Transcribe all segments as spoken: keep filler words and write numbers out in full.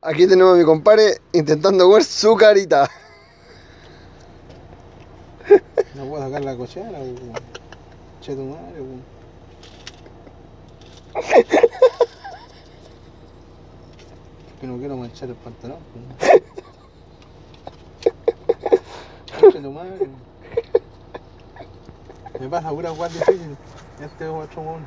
Aquí tenemos a mi compadre intentando comer su carita. No puedo sacar la cochera, weón. Che tu madre, weón. Que no quiero manchar el pantalón, weón. Che tu madre, weón. Me pasa pura guay difícil. Este es otro weón.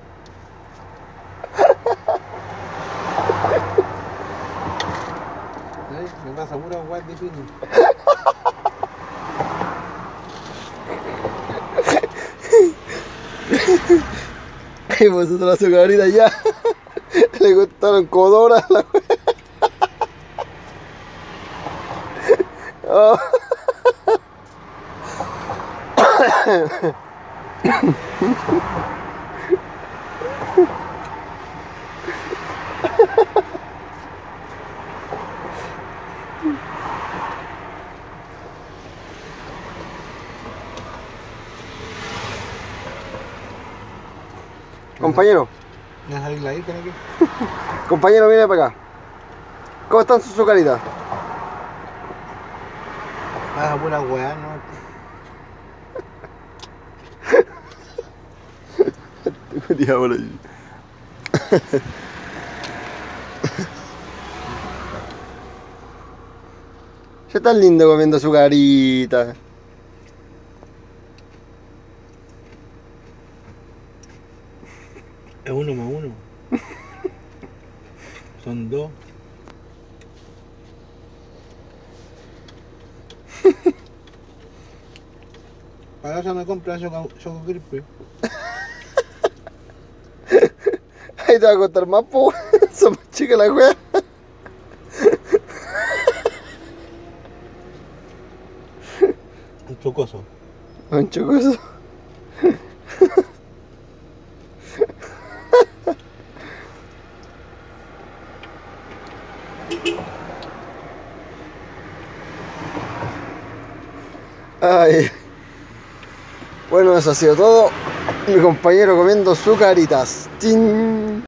Me pasa pura guay difícil. Y vosotros la su carita ya. Le gustaron como dos horas la wea. Oh. Compañero. ¿Me vas a salir la isca aquí? Compañero, viene para acá. ¿Cómo están sus sucaritas? Ah, pura weá, no. Diablo. Ya tan lindo comiendo su carita. Es uno más uno. Son dos. Para eso me compras Choco Choco Crispy. Ahí te va a costar más, po. Son más chicas las weas. Un chocoso. Un chocoso. Ay. Bueno, eso ha sido todo. Mi compañero comiendo su caritas. ¡Tin!